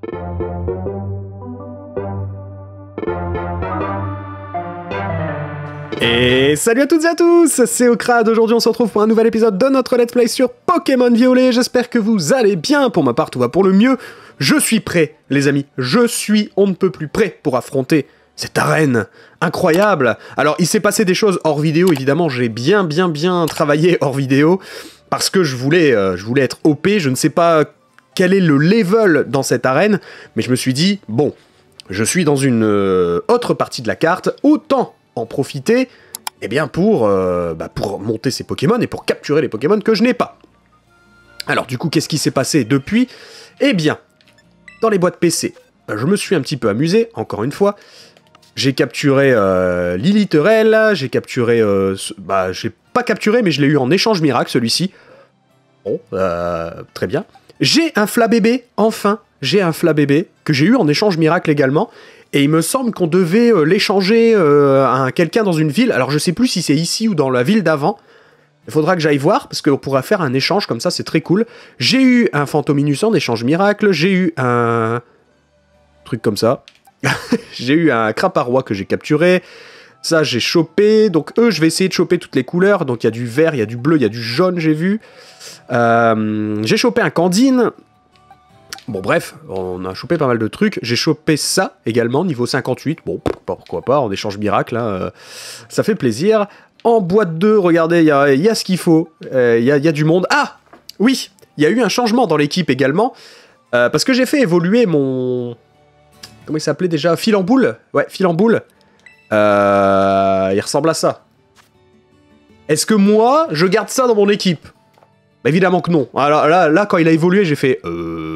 Et salut à toutes et à tous, c'est Okrad. Aujourd'hui on se retrouve pour un nouvel épisode de notre Let's Play sur Pokémon Violet. J'espère que vous allez bien, pour ma part tout va pour le mieux. Je suis prêt les amis, je suis on ne peut plus prêt pour affronter cette arène incroyable. Alors il s'est passé des choses hors vidéo, évidemment j'ai bien travaillé hors vidéo, parce que je voulais être OP, je ne sais pas quel est le level dans cette arène, mais je me suis dit, bon, je suis dans une autre partie de la carte, autant en profiter eh bien pour monter ces Pokémon et pour capturer les Pokémon que je n'ai pas. Alors du coup, qu'est-ce qui s'est passé depuis? Eh bien, dans les boîtes PC, je me suis un petit peu amusé, encore une fois. J'ai capturé Lilithorel, j'ai capturé... j'ai pas capturé, mais je l'ai eu en échange miracle, celui-ci. Bon, très bien. J'ai un Flabébé, enfin, j'ai un Flabébé, que j'ai eu en échange miracle également. Et il me semble qu'on devait l'échanger à quelqu'un dans une ville. Alors je sais plus si c'est ici ou dans la ville d'avant. Il faudra que j'aille voir, parce qu'on pourra faire un échange comme ça, c'est très cool. J'ai eu un Fantominus en échange miracle, j'ai eu un... truc comme ça. J'ai eu un Craparois que j'ai capturé. Ça, j'ai chopé. Donc je vais essayer de choper toutes les couleurs. Donc il y a du vert, il y a du bleu, il y a du jaune, j'ai vu. J'ai chopé un Candine. Bon bref, on a chopé pas mal de trucs. J'ai chopé ça également, niveau 58. Bon, pourquoi pas, en échange miracle, hein, ça fait plaisir. En boîte 2, regardez, il y a ce qu'il faut. Il y a du monde. Ah oui, il y a eu un changement dans l'équipe également. Parce que j'ai fait évoluer mon... Comment il s'appelait déjà? Fil en boule. Ouais, fil en boule. Il ressemble à ça. Est-ce que moi, je garde ça dans mon équipe? Bah évidemment que non. Alors là, quand il a évolué, j'ai fait...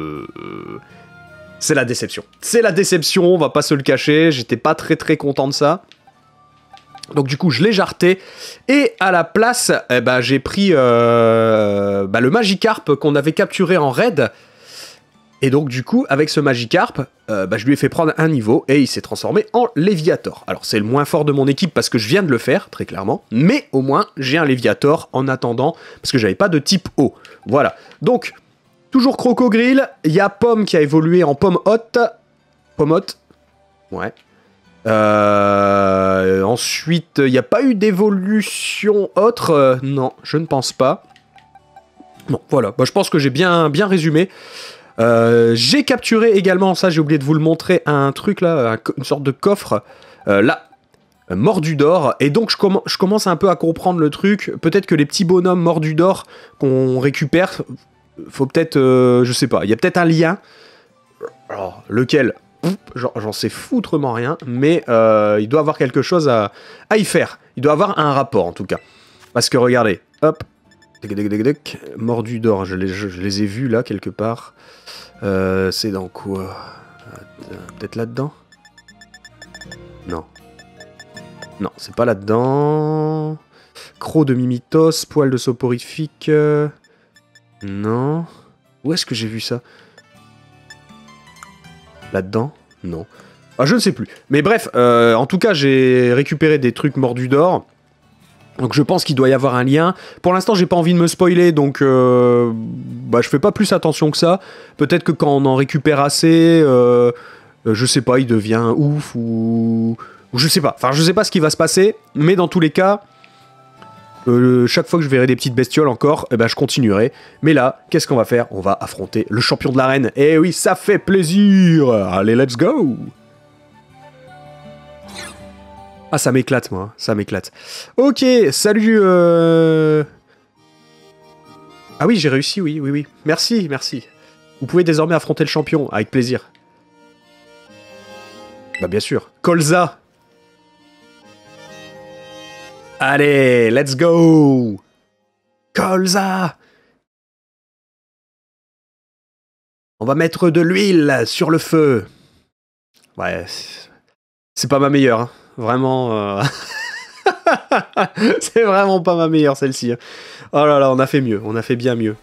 C'est la déception. C'est la déception, on va pas se le cacher. J'étais pas très content de ça. Donc du coup, je l'ai jarté. Et à la place, j'ai pris le Magikarp qu'on avait capturé en raid. Et donc du coup, avec ce Magikarp, je lui ai fait prendre un niveau et il s'est transformé en Léviator. Alors c'est le moins fort de mon équipe parce que je viens de le faire, très clairement. Mais au moins, j'ai un Léviator en attendant, parce que j'avais pas de type eau. Voilà. Donc, toujours Crocogrill. Il y a Pomme qui a évolué en Pomme Haute. Pomme Haute. Ouais. Ensuite, il n'y a pas eu d'évolution autre. Non, je ne pense pas. Bon, voilà. Je pense que j'ai bien résumé. J'ai capturé également, ça j'ai oublié de vous le montrer, un truc là, une sorte de coffre, là, mordu d'or, et donc je commence un peu à comprendre le truc. Peut-être que les petits bonhommes mordus d'or qu'on récupère, faut peut-être, je sais pas, il y a peut-être un lien, alors lequel, j'en sais foutrement rien, mais il doit avoir quelque chose à y faire, il doit avoir un rapport en tout cas, parce que regardez, hop, mordu d'or, je les ai vus là quelque part. C'est dans quoi? Peut-être là-dedans? Non. Non, c'est pas là-dedans. Croc de Mimitos, poil de soporifique. Non. Où est-ce que j'ai vu ça? Là-dedans? Non. Ah, je ne sais plus. Mais bref, en tout cas, j'ai récupéré des trucs mordus d'or. Donc je pense qu'il doit y avoir un lien. Pour l'instant, j'ai pas envie de me spoiler, donc je fais pas plus attention que ça. Peut-être que quand on en récupère assez, je sais pas, il devient ouf ou je sais pas. Enfin, je sais pas ce qui va se passer, mais dans tous les cas, chaque fois que je verrai des petites bestioles encore, je continuerai. Mais là, qu'est-ce qu'on va faire? On va affronter le champion de l'arène. Eh oui, ça fait plaisir. Allez, let's go. Ah, ça m'éclate, moi. Ça m'éclate. Ok, salut... Ah oui, j'ai réussi, oui. Merci. Vous pouvez désormais affronter le champion, avec plaisir. Bah, bien sûr. Colza. Allez, let's go. Colza. On va mettre de l'huile sur le feu. Ouais, c'est pas ma meilleure, hein. Vraiment, c'est vraiment pas ma meilleure celle-ci. Oh là là, on a fait mieux, on a fait bien mieux.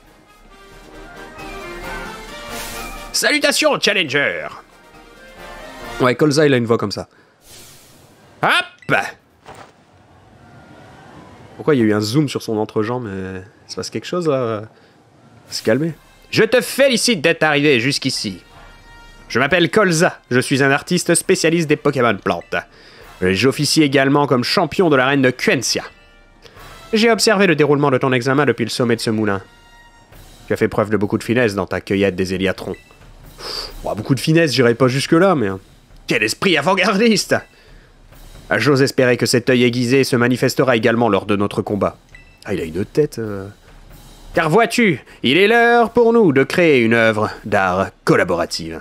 Salutations, Challenger. Ouais, Colza, il a une voix comme ça. Hop. Pourquoi il y a eu un zoom sur son entrejambe, mais il se passe quelque chose là? Se calmer. Je te félicite d'être arrivé jusqu'ici. Je m'appelle Colza, je suis un artiste spécialiste des Pokémon plantes. J'officie également comme champion de l'arène de Quencia. J'ai observé le déroulement de ton examen depuis le sommet de ce moulin. Tu as fait preuve de beaucoup de finesse dans ta cueillette des Héliatrons. Beaucoup de finesse, j'irai pas jusque-là, mais... Quel esprit avant-gardiste! J'ose espérer que cet œil aiguisé se manifestera également lors de notre combat. Ah, il a une tête... Car vois-tu, il est l'heure pour nous de créer une œuvre d'art collaborative.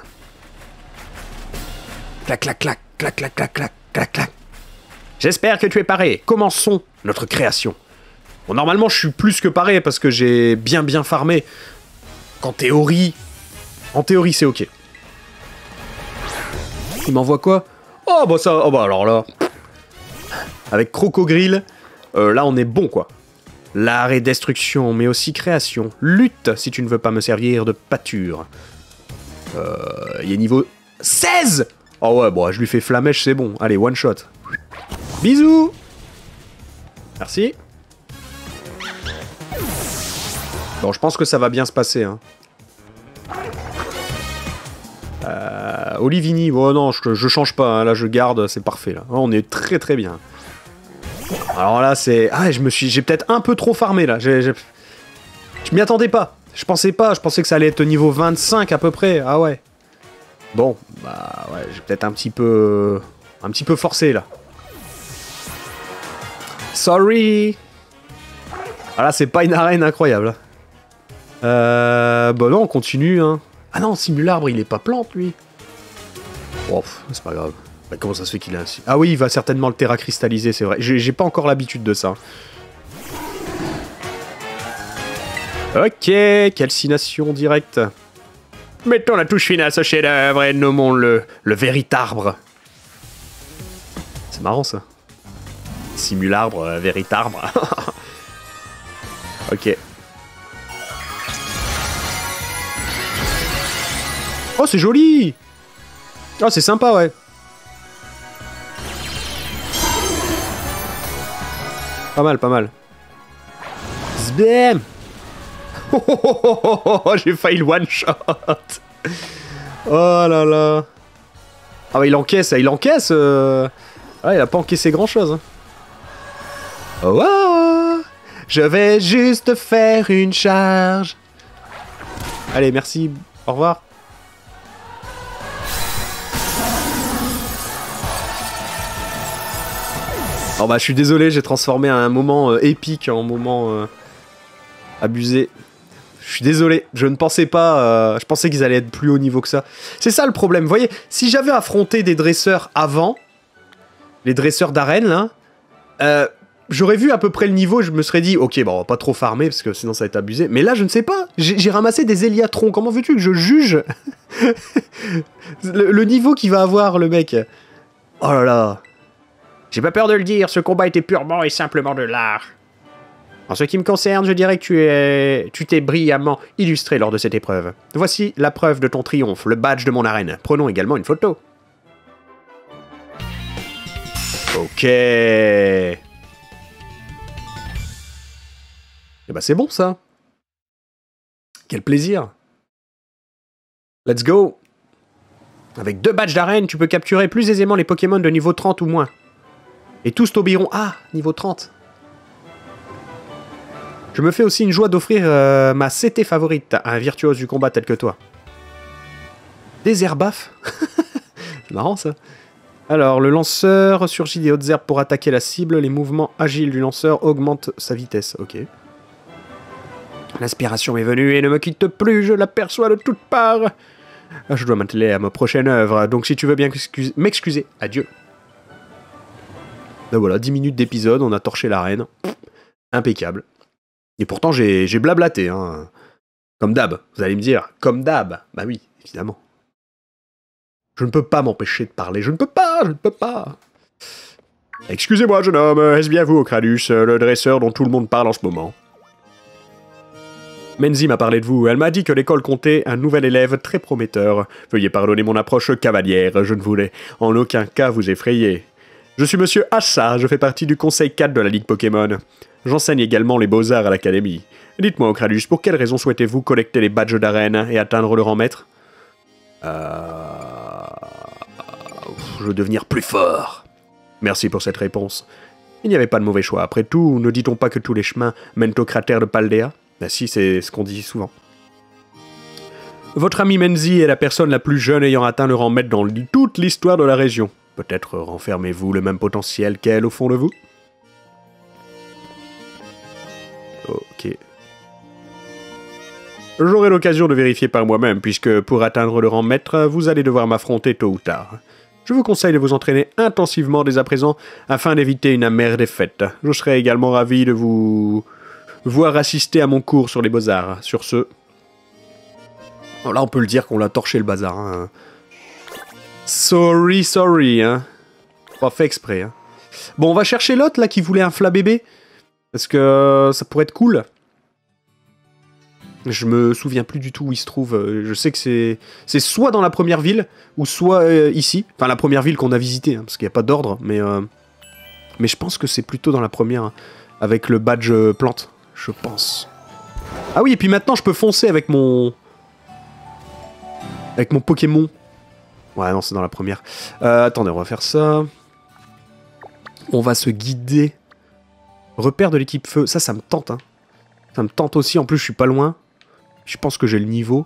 Clac, clac, clac, clac, clac, clac, clac, clac, clac. J'espère que tu es paré. Commençons notre création. Bon, normalement, je suis plus que paré parce que j'ai bien farmé. En théorie, c'est ok. Il m'envoie quoi? Oh, bah ça... Oh, bah alors là... Avec Crocogrill, là, on est bon, quoi. L'art et destruction, mais aussi création. Lutte, si tu ne veux pas me servir de pâture. Il est niveau 16! Oh ouais, bon, je lui fais flamèche, c'est bon. Allez, one shot. Bisous! Merci. Bon, je pense que ça va bien se passer, hein. Olivini, oh non, je change pas, hein. Là, je garde, c'est parfait, là. On est très bien. Alors là, c'est... Ah, j'ai peut-être un peu trop farmé, là. Je m'y attendais pas. Je pensais que ça allait être au niveau 25 à peu près. Ah ouais. Bon, bah ouais, j'ai peut-être un petit peu forcé, là. Sorry. Ah là, c'est pas une arène incroyable. Bah non, on continue, hein. Ah non, Simularbre, il est pas plante, lui. Oh, c'est pas grave. Bah, comment ça se fait qu'il a un... Ah oui, il va certainement le terra cristalliser, c'est vrai. J'ai pas encore l'habitude de ça. Ok, calcination directe. Mettons la touche finale à ce chef-d'œuvre et nommons-le le Véritarbre. C'est marrant, ça. Simularbre, Véritarbre. Ok. Oh, c'est joli! Oh, c'est sympa, ouais. Pas mal. Zbam! Oh, j'ai failli le one-shot! Oh là là! Ah bah il encaisse! Ah, il a pas encaissé grand-chose. Hein. Oh, je vais juste faire une charge. Allez, merci. Au revoir. Oh bah je suis désolé, j'ai transformé un moment épique en moment abusé. Je suis désolé, je ne pensais pas... je pensais qu'ils allaient être plus haut niveau que ça. C'est ça le problème, vous voyez, si j'avais affronté des dresseurs avant, les dresseurs d'arène là, j'aurais vu à peu près le niveau, je me serais dit, ok, bon, on va pas trop farmer parce que sinon ça va être abusé. Mais là, je ne sais pas, j'ai ramassé des Héliatrons, comment veux-tu que je juge le niveau qu'il va avoir le mec? Oh là là. J'ai pas peur de le dire, ce combat était purement et simplement de l'art. En ce qui me concerne, je dirais que tu t'es brillamment illustré lors de cette épreuve. Voici la preuve de ton triomphe, le badge de mon arène. Prenons également une photo. Ok. Eh ben c'est bon ça. Quel plaisir. Let's go. Avec 2 badges d'arène, tu peux capturer plus aisément les Pokémon de niveau 30 ou moins. Et tous t'obéiront. Ah, niveau 30. Je me fais aussi une joie d'offrir ma CT favorite à un virtuose du combat tel que toi. Des herbafs. C'est marrant ça. Alors, le lanceur surgit des hautes herbes pour attaquer la cible. Les mouvements agiles du lanceur augmentent sa vitesse. Ok. L'inspiration est venue et ne me quitte plus. Je l'aperçois de toutes parts. Je dois m'atteler à ma prochaine œuvre. Donc si tu veux bien m'excuser, adieu. Donc voilà, 10 minutes d'épisode, on a torché l'arène. Impeccable. Et pourtant, j'ai blablaté, hein. Comme d'hab, vous allez me dire. Comme d'hab. Bah oui, évidemment. Je ne peux pas m'empêcher de parler. Je ne peux pas. Excusez-moi, jeune homme. Est-ce bien vous, Ocradus, le dresseur dont tout le monde parle en ce moment? Menzi m'a parlé de vous. Elle m'a dit que l'école comptait un nouvel élève très prometteur. Veuillez pardonner mon approche cavalière. Je ne voulais en aucun cas vous effrayer. Je suis monsieur Assa, je fais partie du conseil 4 de la Ligue Pokémon. J'enseigne également les beaux-arts à l'académie. Dites-moi, Ocradus, pour quelle raison souhaitez-vous collecter les badges d'arène et atteindre le rang maître? je veux devenir plus fort. Merci pour cette réponse. Il n'y avait pas de mauvais choix. Après tout, ne dit-on pas que tous les chemins mènent au cratère de Paldea? Ben si, c'est ce qu'on dit souvent. Votre ami Menzi est la personne la plus jeune ayant atteint le rang maître dans toute l'histoire de la région. Peut-être renfermez-vous le même potentiel qu'elle au fond de vous? Ok. J'aurai l'occasion de vérifier par moi-même, puisque pour atteindre le rang maître, vous allez devoir m'affronter tôt ou tard. Je vous conseille de vous entraîner intensivement dès à présent, afin d'éviter une amère défaite. Je serai également ravi de vous voir assister à mon cours sur les beaux-arts. Sur ce... Oh, là, on peut le dire qu'on l'a torché le bazar. Hein. Sorry, hein. Pas fait exprès, hein. Bon, on va chercher l'autre, là, qui voulait un flabébé. Parce que ça pourrait être cool. Je me souviens plus du tout où il se trouve. Je sais que c'est soit dans la première ville, ou soit ici. Enfin, la première ville qu'on a visitée, hein, parce qu'il n'y a pas d'ordre. Mais je pense que c'est plutôt dans la première, hein, avec le badge plante, je pense. Ah oui, et puis maintenant, je peux foncer avec mon... Avec mon Pokémon. Ouais, non, c'est dans la première. Attendez, on va faire ça. On va se guider. Repère de l'équipe feu. Ça me tente, hein. Ça me tente aussi. En plus, je suis pas loin. Je pense que j'ai le niveau.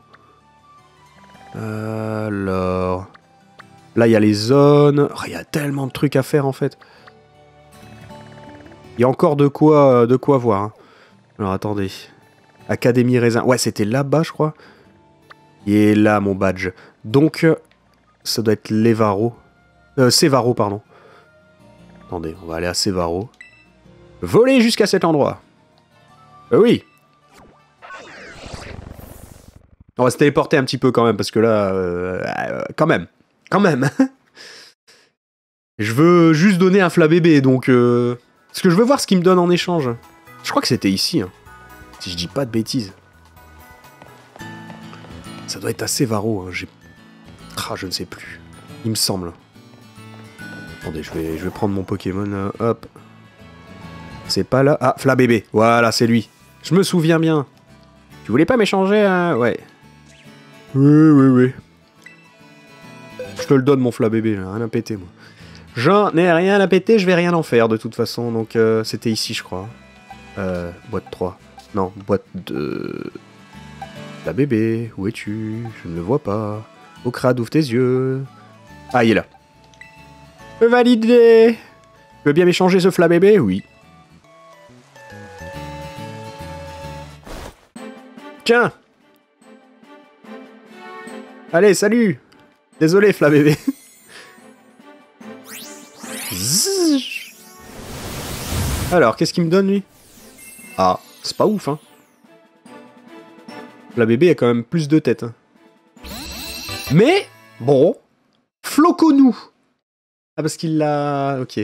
Alors... Là, il y a les zones. Oh, il y a tellement de trucs à faire, en fait. Il y a encore de quoi voir. Hein. Alors, attendez. Académie Raisin. Ouais, c'était là-bas, je crois. Et là, mon badge. Donc, ça doit être Lévaro. Sévaro, pardon. Attendez, on va aller à Sévaro. Voler jusqu'à cet endroit. Oui. On va se téléporter un petit peu quand même, parce que là... quand même. Je veux juste donner un flabébé, donc... Parce que je veux voir ce qu'il me donne en échange. Je crois que c'était ici, hein. Si je dis pas de bêtises. Ça doit être assez Sévaro, hein. Je ne sais plus. Il me semble. Attendez, je vais prendre mon Pokémon, hop. C'est pas là... Ah, flabébé. Voilà, c'est lui. Je me souviens bien. Tu voulais pas m'échanger, hein? Ouais. Oui. Je te le donne, mon flabébé, j'ai rien à péter, moi. J'en ai rien à péter, je vais rien en faire, de toute façon. Donc, c'était ici, je crois. Boîte 3. Non, boîte 2... Flabébé, où es-tu? Je ne le vois pas. Au crade, ouvre tes yeux. Ah, il est là. Validé. Tu veux bien m'échanger ce flabébé? Oui. Tiens. Allez, salut. Désolé, flabébé. Alors, qu'est-ce qu'il me donne, lui? Ah, c'est pas ouf, hein. Flabébé a quand même plus de tête. Hein. Mais, bon, Floconou. Ah, parce qu'il l'a... Ok.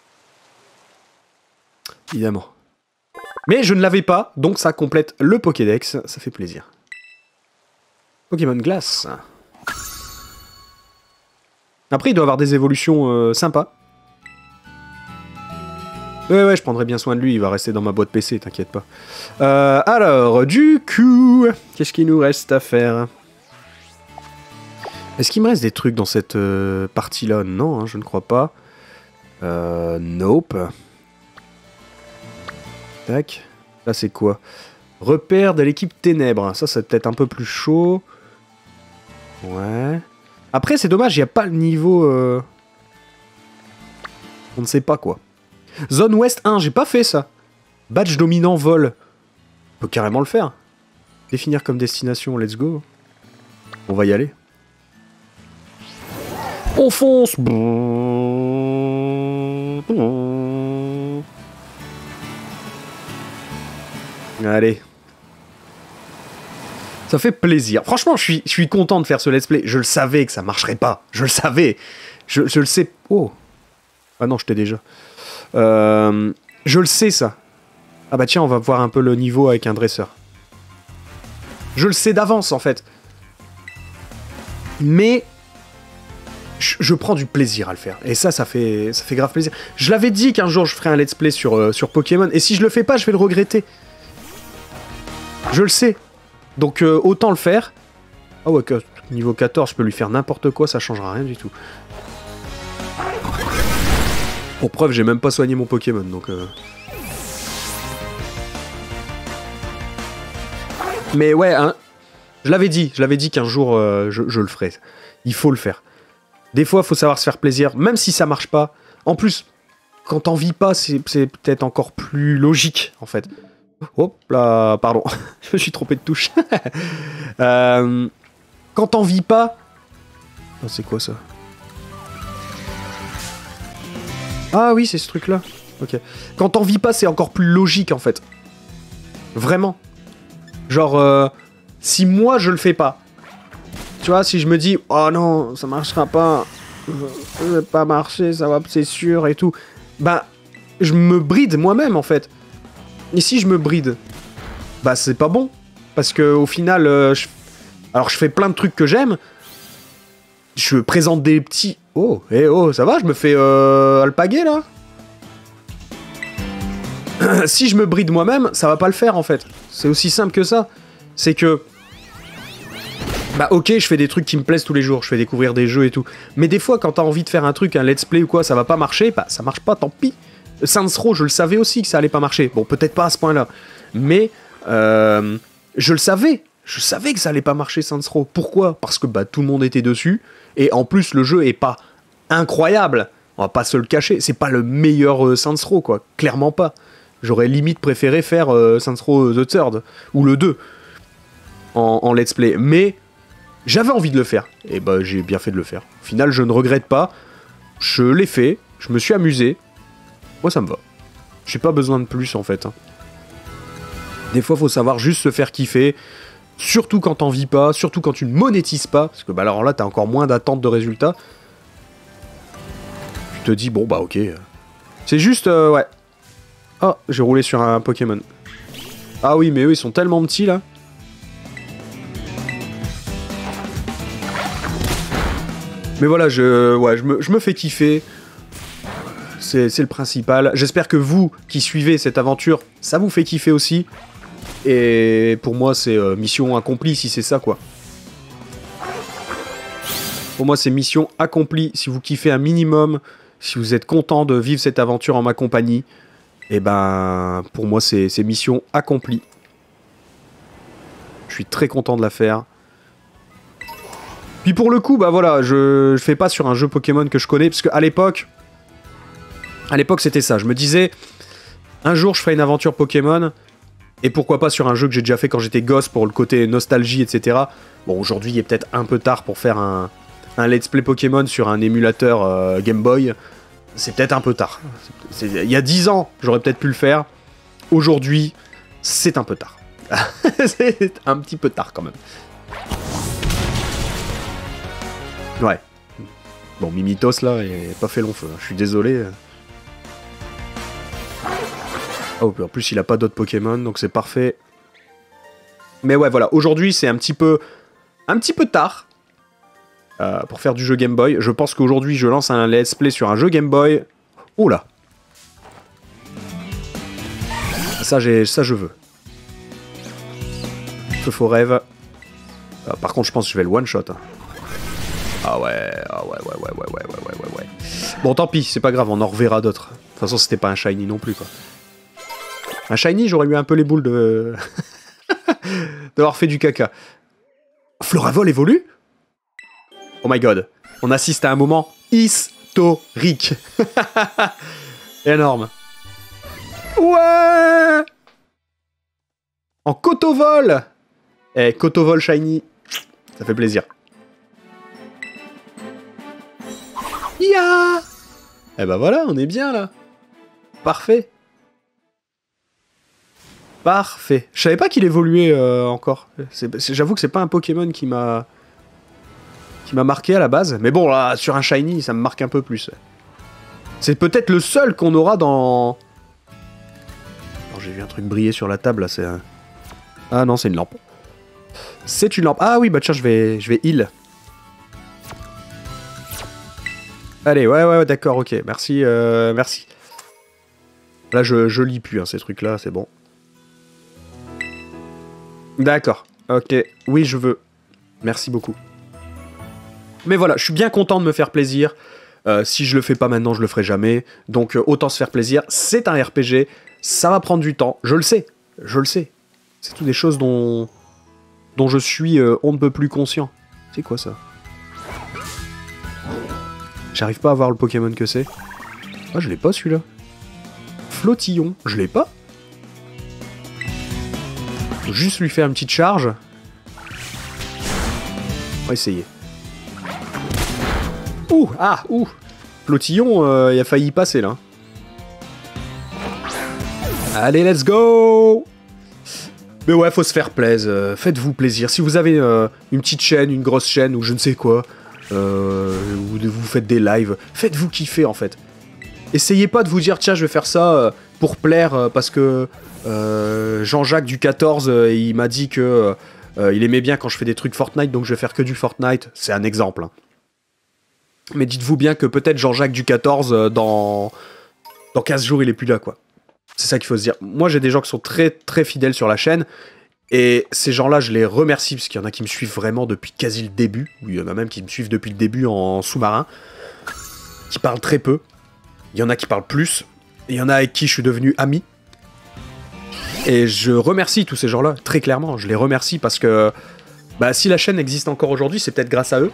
Évidemment. Mais je ne l'avais pas, donc ça complète le Pokédex. Ça fait plaisir. Pokémon Glace. Après, il doit avoir des évolutions sympas. Ouais, je prendrai bien soin de lui, il va rester dans ma boîte PC, t'inquiète pas. Alors, du coup, qu'est-ce qu'il nous reste à faire? Est-ce qu'il me reste des trucs dans cette partie-là? Non, hein, je ne crois pas. Nope. Tac. Là, c'est quoi? Repère de l'équipe Ténèbres. Ça, c'est peut-être un peu plus chaud. Ouais. Après, c'est dommage, il n'y a pas le niveau... On ne sait pas, quoi. Zone Ouest 1, j'ai pas fait ça. Badge dominant vol. On peut carrément le faire. Définir comme destination, let's go. On va y aller. On fonce. Allez. Ça fait plaisir. Franchement, je suis content de faire ce let's play. Je le savais que ça marcherait pas. Je le savais. Je le sais. Oh. Ah non, je t'ai déjà. Je le sais, ça. Ah bah tiens, on va voir un peu le niveau avec un dresseur. Je le sais d'avance, en fait. Mais... Je prends du plaisir à le faire. Et ça fait grave plaisir. Je l'avais dit qu'un jour, je ferais un let's play sur Pokémon. Et si je le fais pas, je vais le regretter. Je le sais. Donc, autant le faire. Ah ouais, niveau 14, je peux lui faire n'importe quoi, ça changera rien du tout. Pour preuve, j'ai même pas soigné mon Pokémon, donc... Mais ouais, hein, je l'avais dit qu'un jour, je le ferais. Il faut le faire. Des fois, il faut savoir se faire plaisir, même si ça marche pas. En plus, quand t'en vis pas, c'est peut-être encore plus logique, en fait. Hop là, pardon, je me suis trompé de touche. Quand t'en vis pas... Oh, c'est quoi ça? Ah oui, c'est ce truc-là. Ok. Quand t'en vis pas, c'est encore plus logique, en fait. Vraiment. Genre, si moi, je le fais pas, tu vois, si je me dis, oh non, ça marchera pas, ça va pas marcher, ça va, c'est sûr, et tout, bah, je me bride moi-même, en fait. Et si je me bride, bah, c'est pas bon. Parce que au final, alors je fais plein de trucs que j'aime, je présente des petits... Oh, ça va, je me fais alpaguer, là. Si je me bride moi-même, ça va pas le faire, en fait. C'est aussi simple que ça. C'est que... Bah ok, je fais des trucs qui me plaisent tous les jours, je fais découvrir des jeux et tout. Mais des fois, quand t'as envie de faire un truc, un let's play ou quoi, ça va pas marcher, bah ça marche pas, tant pis. Saints Row, je le savais aussi que ça allait pas marcher. Bon, peut-être pas à ce point-là. Mais, je le savais. Je savais que ça allait pas marcher, Saints Row. Pourquoi? Parce que bah, tout le monde était dessus. Et en plus, le jeu est pas incroyable. On va pas se le cacher. C'est pas le meilleur Saints Row, quoi. Clairement pas. J'aurais limite préféré faire Saints Row The Third. Ou le 2. En let's play. Mais j'avais envie de le faire. Et bah, j'ai bien fait de le faire. Au final, je ne regrette pas. Je l'ai fait. Je me suis amusé. Moi, ça me va. J'ai pas besoin de plus, en fait. Des fois, faut savoir juste se faire kiffer. Surtout quand t'en vis pas, surtout quand tu ne monétises pas, parce que bah alors là t'as encore moins d'attente de résultats. Tu te dis bon bah ok. C'est juste ouais. Oh, j'ai roulé sur un Pokémon. Ah oui mais eux ils sont tellement petits là. Mais voilà je me fais kiffer. C'est le principal. J'espère que vous qui suivez cette aventure, ça vous fait kiffer aussi. Et pour moi, c'est mission accomplie, si c'est ça, quoi. Pour moi, c'est mission accomplie. Si vous kiffez un minimum, si vous êtes content de vivre cette aventure en ma compagnie, et ben, pour moi, c'est mission accomplie. Je suis très content de la faire. Puis pour le coup, bah voilà, je fais pas sur un jeu Pokémon que je connais, parce qu'à l'époque, c'était ça. Je me disais, un jour, je ferai une aventure Pokémon. Et pourquoi pas sur un jeu que j'ai déjà fait quand j'étais gosse pour le côté nostalgie, etc. Bon, aujourd'hui, il est peut-être un peu tard pour faire un let's play Pokémon sur un émulateur Game Boy. C'est peut-être un peu tard. Il y a 10 ans, j'aurais peut-être pu le faire. Aujourd'hui, c'est un peu tard. C'est un petit peu tard quand même. Ouais. Bon, Mimitos, là, il n'a pas fait long feu. Je suis désolé. Oh, en plus, il a pas d'autres Pokémon, donc c'est parfait. Mais ouais, voilà. Aujourd'hui, c'est un petit peu tard pour faire du jeu Game Boy. Je pense qu'aujourd'hui, je lance un let's play sur un jeu Game Boy. Oh là. Ça, je veux. Feu faux rêve. Par contre, je pense que je vais le one shot. Ah ouais. Bon, tant pis, c'est pas grave, on en reverra d'autres. De toute façon, c'était pas un shiny non plus, quoi. Un shiny, j'aurais eu un peu les boules de... d'avoir fait du caca. Floravol évolue? Oh my god. On assiste à un moment historique. Énorme. Ouais. En Kotovol. Eh, Kotovol shiny. Ça fait plaisir. Ya. Eh ben voilà, on est bien là. Parfait. Parfait. Je savais pas qu'il évoluait encore. J'avoue que c'est pas un Pokémon qui m'a marqué à la base. Mais bon, là, sur un Shiny, ça me marque un peu plus. C'est peut-être le seul qu'on aura dans... Oh, j'ai vu un truc briller sur la table, là, c'est un... Ah non, c'est une lampe. C'est une lampe. Ah oui, bah tiens, je vais heal. Allez, ouais, d'accord, ok. Merci, merci. Là, je lis plus, hein, ces trucs-là, c'est bon. D'accord, ok. Oui, je veux. Merci beaucoup. Mais voilà, je suis bien content de me faire plaisir. Si je le fais pas maintenant, je le ferai jamais. Donc autant se faire plaisir. C'est un RPG, ça va prendre du temps. Je le sais, je le sais. C'est tout des choses dont je suis on ne peut plus conscient. C'est quoi ça? J'arrive pas à voir le Pokémon que c'est. Ah, je l'ai pas celui-là. Flottillon, je l'ai pas. Faut juste lui faire une petite charge. On va essayer. Ouh, ah, ouh. Flottillon, il a failli y passer là. Allez, let's go! Mais ouais, faut se faire plaisir. Faites-vous plaisir. Si vous avez une petite chaîne, une grosse chaîne ou je ne sais quoi, ou vous faites des lives, faites-vous kiffer en fait. Essayez pas de vous dire tiens je vais faire ça pour plaire parce que Jean-Jacques du 14 il m'a dit que il aimait bien quand je fais des trucs Fortnite donc je vais faire que du Fortnite. C'est un exemple. Hein. Mais dites-vous bien que peut-être Jean-Jacques du 14 dans 15 jours il est plus là quoi. C'est ça qu'il faut se dire. Moi j'ai des gens qui sont très très fidèles sur la chaîne. Et ces gens-là, je les remercie, parce qu'il y en a qui me suivent vraiment depuis quasi le début, ou il y en a même qui me suivent depuis le début en sous-marin, qui parlent très peu, il y en a qui parlent plus, et il y en a avec qui je suis devenu ami. Et je remercie tous ces gens-là, très clairement, je les remercie parce que bah, si la chaîne existe encore aujourd'hui, c'est peut-être grâce à eux.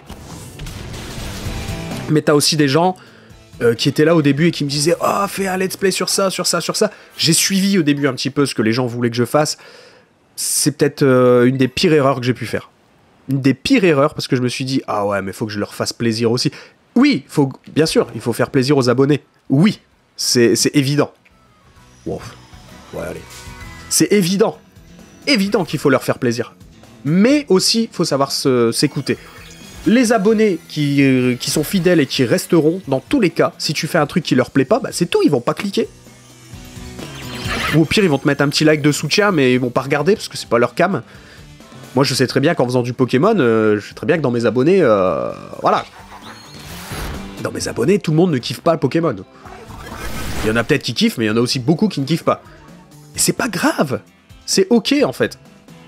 Mais t'as aussi des gens qui étaient là au début et qui me disaient « Oh, fais un let's play sur ça, sur ça, sur ça ». J'ai suivi au début un petit peu ce que les gens voulaient que je fasse. C'est peut-être une des pires erreurs que j'ai pu faire. Une des pires erreurs, parce que je me suis dit, ah ouais, mais faut que je leur fasse plaisir aussi. Oui, bien sûr, il faut faire plaisir aux abonnés. Oui, c'est évident. Wow. Ouais, allez. C'est évident. Évident qu'il faut leur faire plaisir. Mais aussi, il faut savoir s'écouter. Les abonnés qui sont fidèles et qui resteront, dans tous les cas, si tu fais un truc qui leur plaît pas, bah c'est tout, ils vont pas cliquer. Ou au pire, ils vont te mettre un petit like de soutien, mais ils vont pas regarder parce que c'est pas leur cam. Moi, je sais très bien qu'en faisant du Pokémon, je sais très bien que dans mes abonnés, voilà. Dans mes abonnés, tout le monde ne kiffe pas le Pokémon. Il y en a peut-être qui kiffent, mais il y en a aussi beaucoup qui ne kiffent pas. Et c'est pas grave. C'est ok, en fait.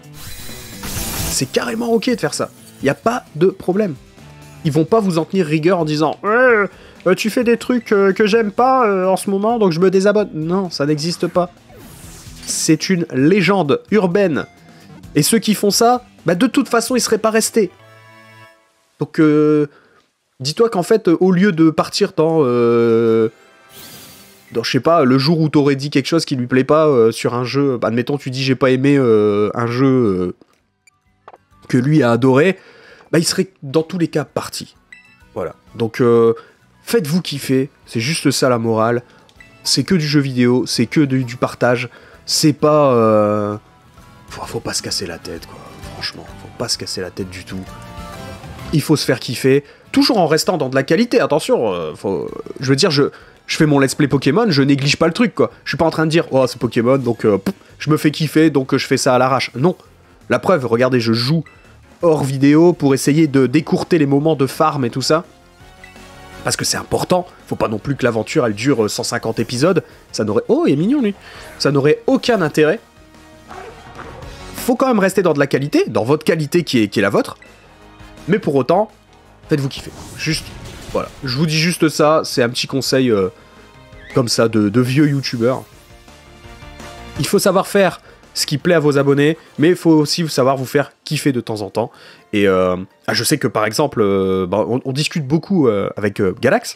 C'est carrément ok de faire ça. Il n'y a pas de problème. Ils vont pas vous en tenir rigueur en disant tu fais des trucs que j'aime pas en ce moment, donc je me désabonne. Non, ça n'existe pas. C'est une légende urbaine. Et ceux qui font ça, bah de toute façon, ils seraient pas restés. Donc, dis-toi qu'en fait, au lieu de partir dans je sais pas, le jour où t'aurais dit quelque chose qui lui plaît pas sur un jeu, bah, admettons, tu dis j'ai pas aimé un jeu que lui a adoré, bah il serait dans tous les cas parti. Voilà. Donc, faites-vous kiffer, c'est juste ça la morale. C'est que du jeu vidéo, c'est que du partage. C'est pas... Faut pas se casser la tête, quoi. Franchement, faut pas se casser la tête du tout. Il faut se faire kiffer, toujours en restant dans de la qualité, attention. Je veux dire, je fais mon let's play Pokémon, je néglige pas le truc, quoi. Je suis pas en train de dire, oh, c'est Pokémon, donc je me fais kiffer, donc je fais ça à l'arrache. Non. La preuve, regardez, je joue hors vidéo pour essayer de décourter les moments de farm et tout ça. Parce que c'est important, faut pas non plus que l'aventure elle dure 150 épisodes, ça n'aurait... Oh, il est mignon lui. Ça n'aurait aucun intérêt. Faut quand même rester dans de la qualité, dans votre qualité qui est la vôtre. Mais pour autant, faites-vous kiffer. Juste, voilà. Je vous dis juste ça, c'est un petit conseil comme ça de vieux youtubeurs. Il faut savoir faire ce qui plaît à vos abonnés, mais il faut aussi savoir vous faire kiffer de temps en temps. Et je sais que par exemple, on discute beaucoup avec Galax,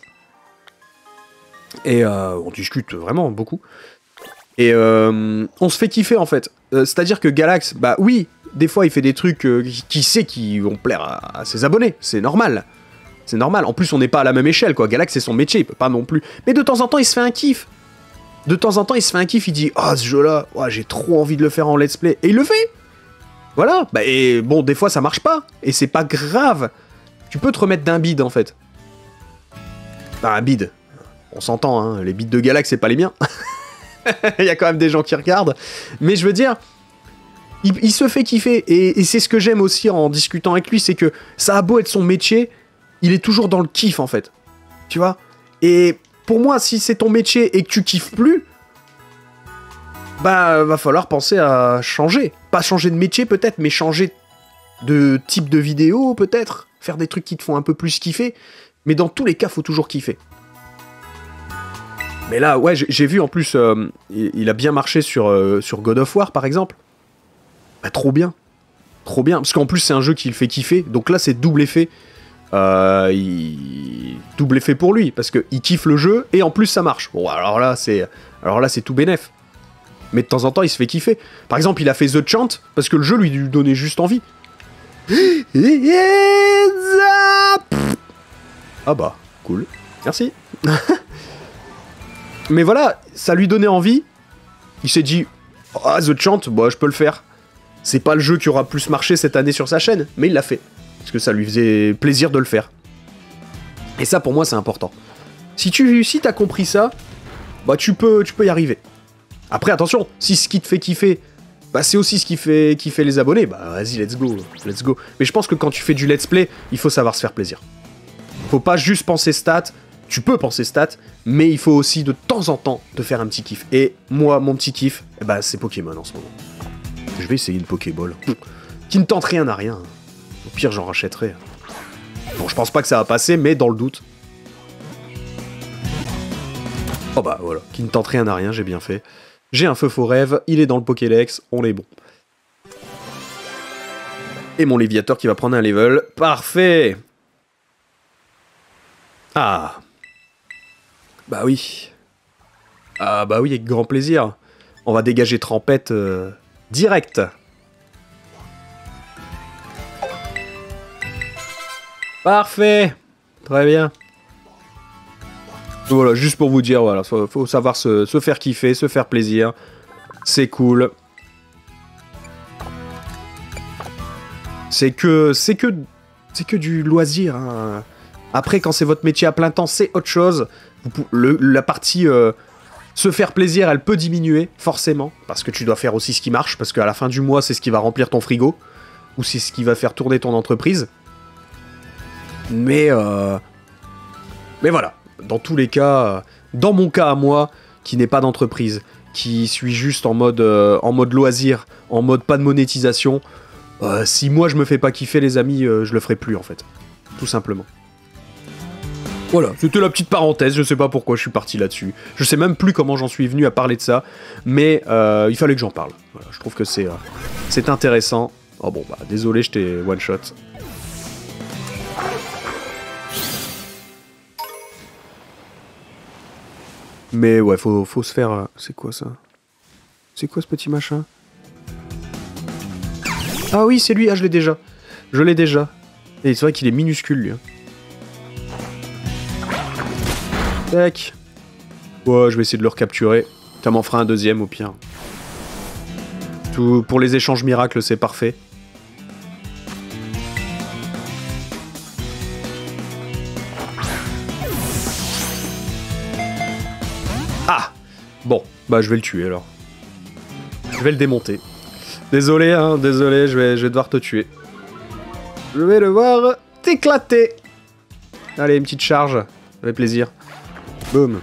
et on discute vraiment beaucoup, et on se fait kiffer en fait. C'est-à-dire que Galax, bah oui, des fois il fait des trucs qui sait qui vont plaire à ses abonnés, c'est normal. C'est normal, en plus on n'est pas à la même échelle quoi, Galax c'est son métier, il peut pas non plus. Mais de temps en temps il se fait un kiff. De temps en temps, il se fait un kiff, il dit « Ah, ce jeu-là, oh, j'ai trop envie de le faire en let's play. » Et il le fait. Voilà. Bah, et bon, des fois, ça marche pas. Et c'est pas grave. Tu peux te remettre d'un bide, en fait. Enfin, un bide. On s'entend, hein. Les bides de Galax, c'est pas les miens. Il y a quand même des gens qui regardent. Mais je veux dire, il se fait kiffer. Et c'est ce que j'aime aussi en discutant avec lui, c'est que ça a beau être son métier, il est toujours dans le kiff, en fait. Tu vois ? Et... pour moi, si c'est ton métier et que tu kiffes plus, bah, va falloir penser à changer. Pas changer de métier, peut-être, mais changer de type de vidéo, peut-être. Faire des trucs qui te font un peu plus kiffer. Mais dans tous les cas, faut toujours kiffer. Mais là, ouais, j'ai vu en plus, il a bien marché sur God of War, par exemple. Bah, trop bien. Trop bien. Parce qu'en plus, c'est un jeu qui le fait kiffer. Donc là, c'est double effet. Double effet pour lui. Parce qu'il kiffe le jeu et en plus, ça marche. Bon, alors là, c'est tout bénef. Mais de temps en temps, il se fait kiffer. Par exemple, il a fait The Chant parce que le jeu lui donnait juste envie. Ah bah, cool. Merci. Mais voilà, ça lui donnait envie. Il s'est dit, ah, The Chant, bah, je peux le faire. C'est pas le jeu qui aura plus marché cette année sur sa chaîne, mais il l'a fait. Parce que ça lui faisait plaisir de le faire. Et ça, pour moi, c'est important. Si t'as compris ça, bah, tu peux y arriver. Après, attention, si ce qui te fait kiffer, bah, c'est aussi ce qui fait kiffer les abonnés, bah, vas-y, let's go. Mais je pense que quand tu fais du let's play, il faut savoir se faire plaisir. Faut pas juste penser stats. Tu peux penser stats, mais il faut aussi de temps en temps te faire un petit kiff. Et moi, mon petit kiff, eh ben, c'est Pokémon en ce moment. Je vais essayer une Pokéball. Qui ne tente rien à rien. Au pire, j'en rachèterai. Bon, je pense pas que ça va passer, mais dans le doute. Oh bah voilà, qui ne tente rien à rien, j'ai bien fait. J'ai un feu faux rêve, il est dans le Pokédex, on est bon. Et mon Léviator qui va prendre un level. Parfait! Ah! Bah oui. Ah bah oui, avec grand plaisir. On va dégager Trempette direct. Parfait! Très bien. Voilà, juste pour vous dire, voilà, faut savoir se faire kiffer, se faire plaisir. C'est cool. C'est que du loisir. Hein. Après, quand c'est votre métier à plein temps, c'est autre chose. La partie se faire plaisir, elle peut diminuer, forcément. Parce que tu dois faire aussi ce qui marche. Parce qu'à la fin du mois, c'est ce qui va remplir ton frigo. Ou c'est ce qui va faire tourner ton entreprise. Mais voilà. Dans tous les cas, dans mon cas à moi, qui n'est pas d'entreprise, qui suis juste en mode loisir, en mode pas de monétisation, si moi je me fais pas kiffer les amis, je le ferai plus en fait. Tout simplement. Voilà, c'était la petite parenthèse, je sais pas pourquoi je suis parti là-dessus. Je sais même plus comment j'en suis venu à parler de ça, mais il fallait que j'en parle. Voilà, je trouve que c'est intéressant. Oh bon bah désolé, je t'ai one shot. Mais ouais, faut se faire... C'est quoi ça? C'est quoi ce petit machin? Ah oui, c'est lui, ah je l'ai déjà. Je l'ai déjà. Et c'est vrai qu'il est minuscule lui. Hein. Tac. Ouais, je vais essayer de le recapturer. Ça m'en fera un deuxième au pire. Tout, pour les échanges miracles, c'est parfait. Ah! Bon, bah je vais le tuer alors. Je vais le démonter. Désolé, hein, désolé, je vais devoir te tuer. Je vais devoir t'éclater. Allez, une petite charge. Ça fait plaisir. Boum.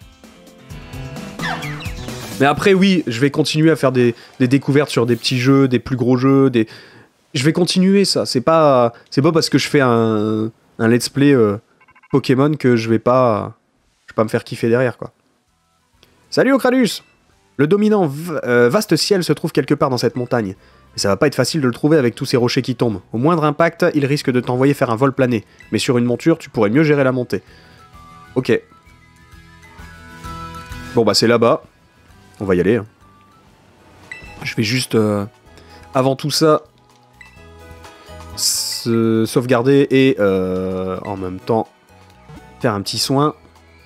Mais après, oui, je vais continuer à faire des découvertes sur des petits jeux, des plus gros jeux, Je vais continuer ça. C'est pas parce que je fais un let's play Pokémon que je vais pas me faire kiffer derrière, quoi. Salut Ocradus! Le dominant vaste ciel se trouve quelque part dans cette montagne. Et ça va pas être facile de le trouver avec tous ces rochers qui tombent. Au moindre impact, il risque de t'envoyer faire un vol plané. Mais sur une monture, tu pourrais mieux gérer la montée. Ok. Bon bah c'est là-bas. On va y aller. Hein. Je vais juste, avant tout ça, sauvegarder et en même temps faire un petit soin.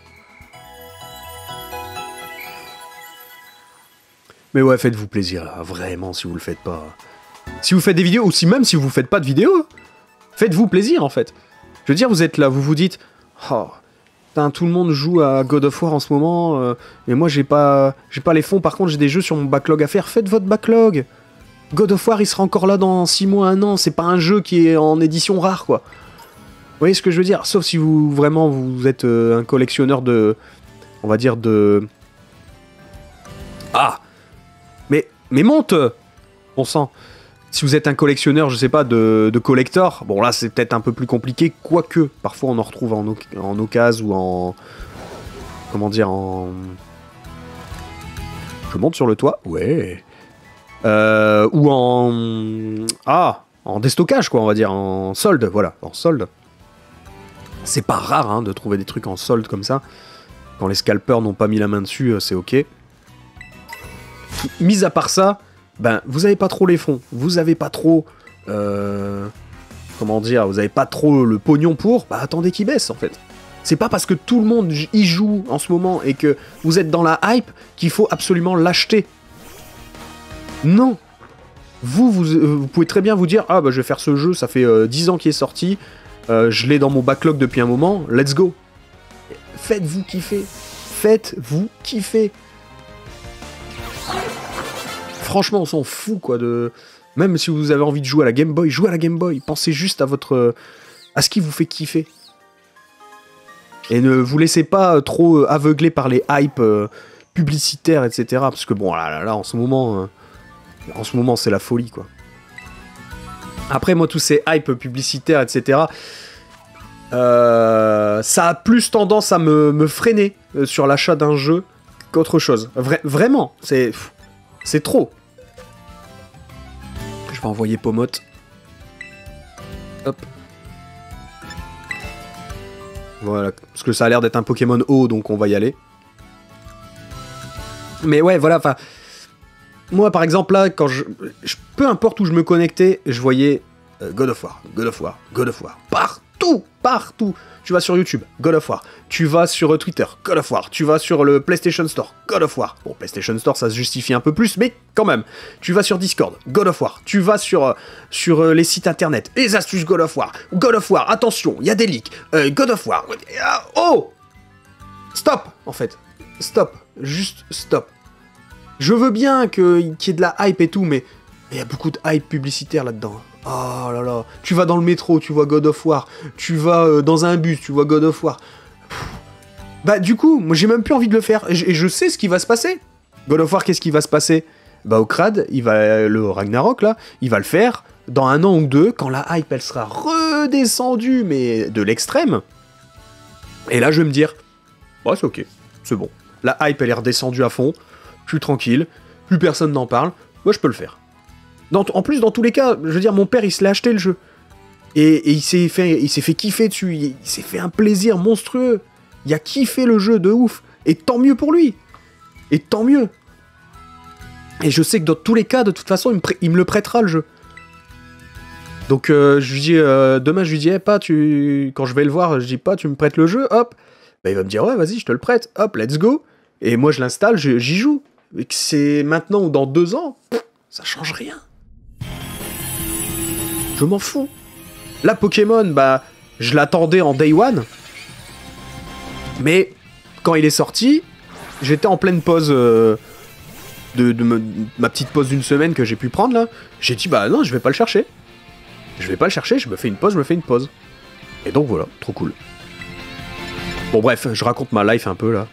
Mais ouais, faites-vous plaisir là, vraiment, si vous le faites pas. Si vous faites des vidéos, ou si même si vous faites pas de vidéos, faites-vous plaisir en fait. Je veux dire, vous êtes là, vous vous dites, oh, putain, tout le monde joue à God of War en ce moment, mais moi j'ai pas les fonds, par contre j'ai des jeux sur mon backlog à faire, faites votre backlog. God of War il sera encore là dans 6 mois, 1 an, c'est pas un jeu qui est en édition rare quoi. Vous voyez ce que je veux dire? Sauf si vous, vraiment, vous êtes un collectionneur de, on va dire de... Ah! Mais monte! Bon sang. Si vous êtes un collectionneur, je sais pas, de collector, bon là c'est peut-être un peu plus compliqué, quoique parfois on en retrouve en occasion ou en... Comment dire, en... Je monte sur le toit, ouais. Ou en... Ah, en déstockage quoi, on va dire, en solde, voilà, en solde. C'est pas rare hein, de trouver des trucs en solde comme ça. Quand les scalpers n'ont pas mis la main dessus, c'est ok. Mis à part ça, ben, vous avez pas trop les fonds, vous avez pas trop... comment dire, vous avez pas trop le pognon pour, bah attendez qu'il baisse en fait. C'est pas parce que tout le monde y joue en ce moment et que vous êtes dans la hype qu'il faut absolument l'acheter. Non. Vous pouvez très bien vous dire, ah bah je vais faire ce jeu, ça fait 10 ans qu'il est sorti, je l'ai dans mon backlog depuis un moment, let's go. Faites-vous kiffer. Faites-vous kiffer. Franchement, on s'en fout, quoi, de... Même si vous avez envie de jouer à la Game Boy, jouez à la Game Boy. Pensez juste à votre... à ce qui vous fait kiffer. Et ne vous laissez pas trop aveugler par les hypes publicitaires, etc. Parce que, bon, là, en ce moment, c'est la folie, quoi. Après, moi, tous ces hypes publicitaires, etc., ça a plus tendance à me freiner sur l'achat d'un jeu qu'autre chose. Vraiment, c'est trop. Je vais envoyer Pomote. Hop. Voilà, parce que ça a l'air d'être un Pokémon haut, donc on va y aller. Mais ouais, voilà, enfin... Moi, par exemple, là, quand peu importe où je me connectais, je voyais God of War, God of War, God of War. Partout. Tu vas sur YouTube, God of War. Tu vas sur Twitter, God of War. Tu vas sur le PlayStation Store, God of War. Bon, PlayStation Store, ça se justifie un peu plus, mais quand même. Tu vas sur Discord, God of War. Tu vas sur les sites internet, les astuces God of War. God of War, attention, il y a des leaks. God of War. Oh! Stop, en fait. Stop. Juste stop. Je veux bien qu'il y ait de la hype et tout, mais il y a beaucoup de hype publicitaire là-dedans. Oh là là. Tu vas dans le métro, tu vois God of War. Tu vas dans un bus, tu vois God of War. Bah du coup, moi j'ai même plus envie de le faire. Et je sais ce qui va se passer. God of War, qu'est-ce qui va se passer? Bah au crade, le Ragnarok là, il va le faire dans 1 an ou 2, quand la hype elle sera redescendue, mais de l'extrême. Et là je vais me dire, bah c'est ok, c'est bon. La hype elle est redescendue à fond. Je suis tranquille, plus personne n'en parle, moi je peux le faire. En plus, dans tous les cas, je veux dire, mon père il se l'est acheté le jeu. Et il s'est fait kiffer dessus, il s'est fait un plaisir monstrueux. Il a kiffé le jeu de ouf. Et tant mieux pour lui. Et tant mieux. Et je sais que dans tous les cas, de toute façon, il me le prêtera le jeu. Donc je lui dis, demain je lui dis, quand je vais le voir, je dis pas, tu me prêtes le jeu, hop. Bah, il va me dire, ouais, vas-y, je te le prête, hop, let's go. Et moi je l'installe, j'y joue. Et que c'est maintenant ou dans 2 ans, ça change rien. Je m'en fous. Là, Pokémon, bah, je l'attendais en Day One. Mais, quand il est sorti, j'étais en pleine pause ma petite pause d'1 semaine que j'ai pu prendre, là. J'ai dit, bah non, je vais pas le chercher. Je me fais une pause, Et donc voilà, trop cool. Bon bref, je raconte ma life un peu, là.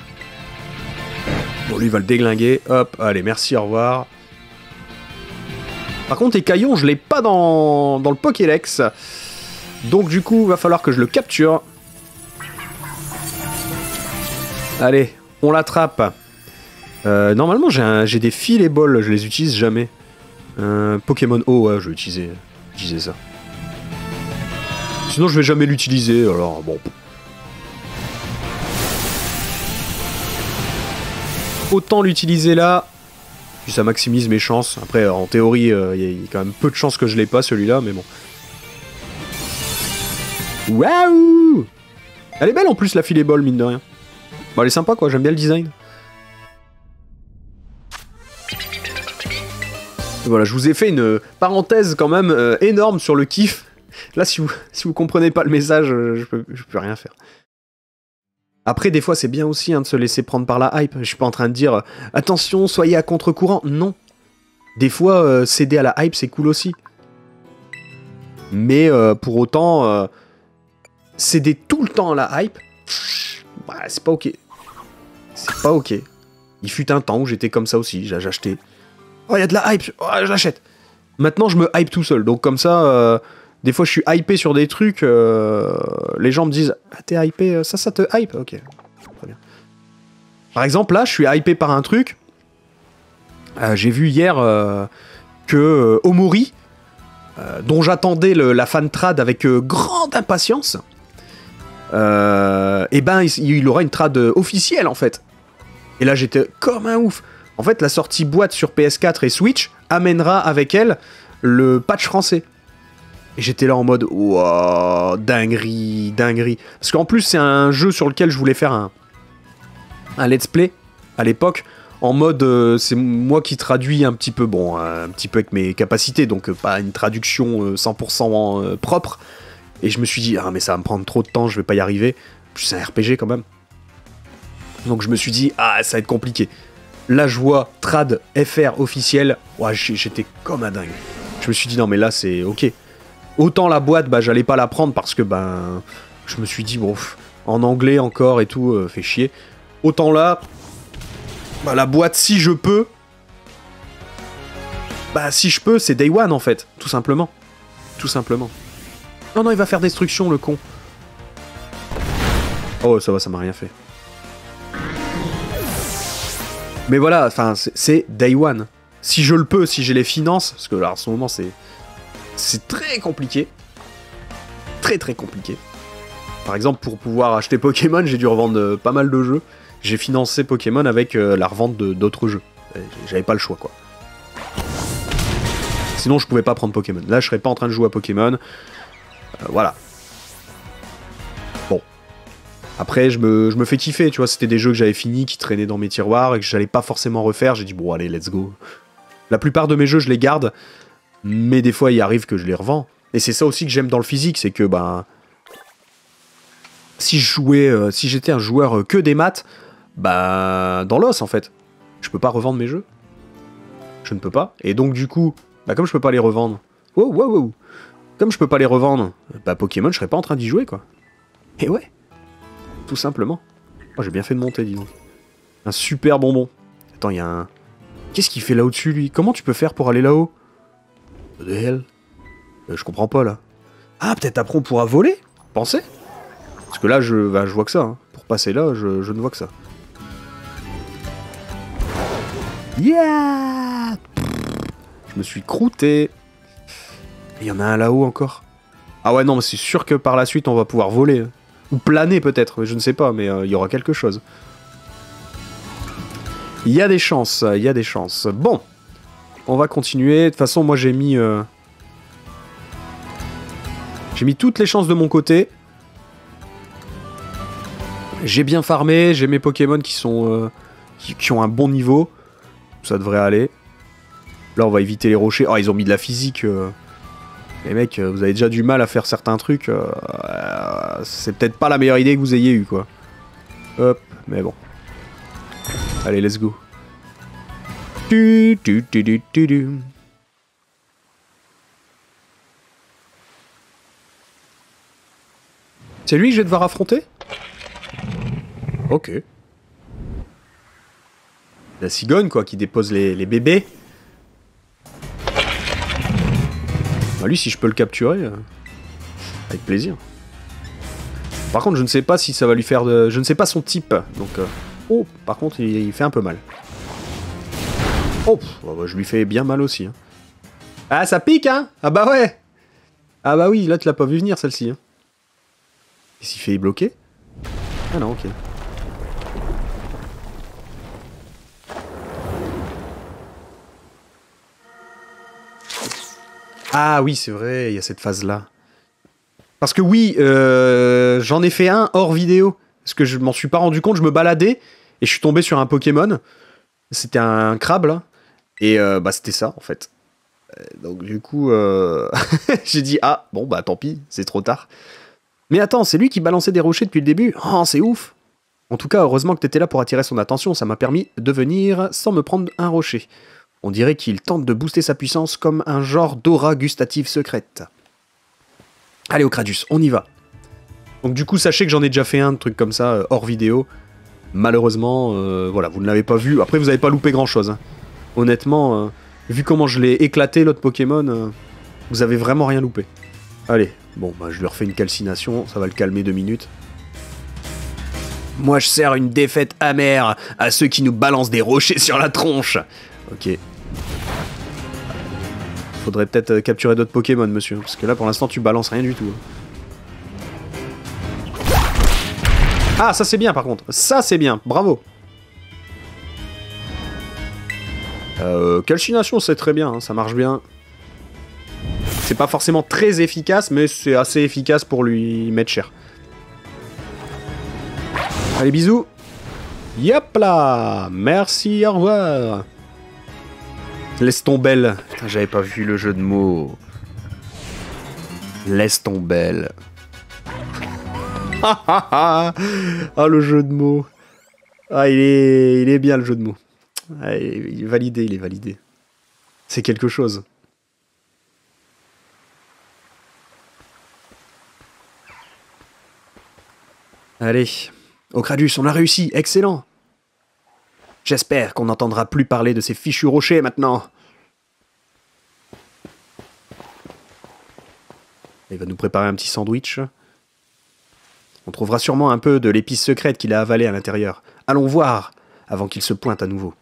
Bon, lui, il va le déglinguer. Hop, allez, merci, au revoir. Par contre, Écaillon, je l'ai pas dans le Pokédex. Donc, du coup, il va falloir que je le capture. Allez, on l'attrape. Normalement, j'ai des filet-balls, je les utilise jamais. Pokémon O, ouais, je vais utiliser ça. Sinon, je vais jamais l'utiliser, alors bon... Autant l'utiliser là, puis ça maximise mes chances. Après, en théorie, il y a quand même peu de chances que je l'ai pas, celui-là, mais bon. Waouh! Elle est belle en plus, la filet ball, mine de rien. Bon, elle est sympa, quoi, j'aime bien le design. Et voilà, je vous ai fait une parenthèse quand même énorme sur le kiff. Là, si vous comprenez pas le message, je peux rien faire. Après, des fois, c'est bien aussi de se laisser prendre par la hype. Je suis pas en train de dire « Attention, soyez à contre-courant ». Non. Des fois, céder à la hype, c'est cool aussi. Mais pour autant, céder tout le temps à la hype, bah, c'est pas ok. C'est pas ok. Il fut un temps où j'étais comme ça aussi. J'achetais. Oh, il y a de la hype. Oh, je l'achète. Maintenant, je me hype tout seul. Donc comme ça, des fois, je suis hypé sur des trucs. Les gens me disent ah, t'es hypé, ça te hype? Ok, très bien. Par exemple, là, je suis hypé par un truc. J'ai vu hier que Omori, dont j'attendais la fan trad avec grande impatience, et ben il aura une trad officielle en fait. Et là, j'étais comme un ouf. En fait, la sortie boîte sur PS4 et Switch amènera avec elle le patch français. Et j'étais là en mode wow, dinguerie, dinguerie. Parce qu'en plus, c'est un jeu sur lequel je voulais faire un let's play à l'époque. En mode, c'est moi qui traduis un petit peu, bon, un petit peu avec mes capacités, donc pas une traduction 100% propre. Et je me suis dit, ah mais ça va me prendre trop de temps, je vais pas y arriver. Puis c'est un RPG quand même. Donc je me suis dit, ah ça va être compliqué. Là je vois trad FR officiel, ouais, j'étais comme un dingue. Je me suis dit, non mais là c'est ok. Autant la boîte, bah j'allais pas la prendre parce que ben je me suis dit, bon, en anglais encore et tout, fait chier. Autant là... Bah, la boîte, si je peux... Bah, si je peux, c'est Day One, en fait. Tout simplement. Tout simplement. Oh non, il va faire destruction, le con. Oh, ça va, ça m'a rien fait. Mais voilà, enfin, c'est Day One. Si je le peux, si j'ai les finances... Parce que là, en ce moment, c'est très compliqué. Très, très compliqué. Par exemple, pour pouvoir acheter Pokémon, j'ai dû revendre pas mal de jeux. J'ai financé Pokémon avec la revente d'autres jeux. J'avais pas le choix, quoi. Sinon, je pouvais pas prendre Pokémon. Là, je serais pas en train de jouer à Pokémon. Voilà. Bon. Après, je me fais kiffer, tu vois. C'était des jeux que j'avais finis, qui traînaient dans mes tiroirs et que j'allais pas forcément refaire. J'ai dit, bon, allez, let's go. La plupart de mes jeux, je les garde. Mais des fois, il arrive que je les revends. Et c'est ça aussi que j'aime dans le physique, c'est que, ben... Si j'étais un joueur que des maths... Bah, dans l'os en fait. Je peux pas revendre mes jeux. Je ne peux pas. Et donc du coup, bah comme je peux pas les revendre. Wow, wow, wow. Comme je peux pas les revendre, bah Pokémon, je serais pas en train d'y jouer quoi. Et ouais. Tout simplement. Oh, j'ai bien fait de monter, dis donc. Un super bonbon. Attends, il y a un... Qu'est-ce qu'il fait là au-dessus lui? Comment tu peux faire pour aller là-haut? What the hell? Je comprends pas là. Ah, peut-être après on pourra voler? Pensez? Parce que là, je vois que ça. Hein. Pour passer là, je ne vois que ça. Yeah! Je me suis croûté. Il y en a un là-haut encore. Ah ouais, non, mais c'est sûr que par la suite, on va pouvoir voler. Ou planer peut-être, je ne sais pas, mais il y aura quelque chose. Il y a des chances, il y a des chances. Bon, on va continuer. De toute façon, moi, j'ai mis toutes les chances de mon côté. J'ai bien farmé, j'ai mes Pokémon qui sont qui ont un bon niveau. Ça devrait aller. Là, on va éviter les rochers. Oh, ils ont mis de la physique. Les mecs, vous avez déjà du mal à faire certains trucs. C'est peut-être pas la meilleure idée que vous ayez eue, quoi. Hop, mais bon. Allez, let's go. C'est lui que je vais devoir affronter? Ok. La cigogne, quoi, qui dépose les bébés. Bah lui, si je peux le capturer, avec plaisir. Par contre, je ne sais pas si ça va lui faire de... Je ne sais pas son type, donc... Oh, par contre, il fait un peu mal. Oh, bah, je lui fais bien mal aussi. Hein. Ah, ça pique, hein? Ah bah ouais! Ah bah oui, là, tu l'as pas vu venir, celle-ci. Hein. Et s'il fait bloquer? Ah non, ok. Ah oui, c'est vrai, il y a cette phase-là. Parce que oui, j'en ai fait un hors vidéo. Parce que je m'en suis pas rendu compte, je me baladais et je suis tombé sur un Pokémon. C'était un crabe, là. Et bah c'était ça, en fait. Donc du coup, j'ai dit, ah, bon, bah tant pis, c'est trop tard. Mais attends, c'est lui qui balançait des rochers depuis le début. Oh, c'est ouf. En tout cas, heureusement que t'étais là pour attirer son attention, ça m'a permis de venir sans me prendre un rocher. On dirait qu'il tente de booster sa puissance comme un genre d'aura gustative secrète. Allez, Ocradus, on y va. Donc du coup, sachez que j'en ai déjà fait un truc comme ça, hors vidéo. Malheureusement, voilà, vous ne l'avez pas vu. Après, vous n'avez pas loupé grand-chose. Hein. Honnêtement, Vu comment je l'ai éclaté, l'autre Pokémon, vous avez vraiment rien loupé. Allez, bon, bah, je lui refais une calcination, ça va le calmer 2 minutes. Moi, je sers une défaite amère à ceux qui nous balancent des rochers sur la tronche. Ok. Faudrait peut-être capturer d'autres Pokémon, monsieur, parce que là, pour l'instant, tu balances rien du tout. Ah, ça c'est bien, par contre. Ça, c'est bien. Bravo. Calcination, c'est très bien, hein, ça marche bien. C'est pas forcément très efficace, mais c'est assez efficace pour lui mettre cher. Allez, bisous. Yop là. Merci, au revoir. Laisse ton belle. Putain, j'avais pas vu le jeu de mots. Laisse ton belle. Ah, le jeu de mots. Ah, il est bien, le jeu de mots. Ah, il est validé, il est validé. C'est quelque chose. Allez. Ocradus, on a réussi, excellent. J'espère qu'on n'entendra plus parler de ces fichus rochers maintenant. Il va nous préparer un petit sandwich. On trouvera sûrement un peu de l'épice secrète qu'il a avalée à l'intérieur. Allons voir, avant qu'il se pointe à nouveau.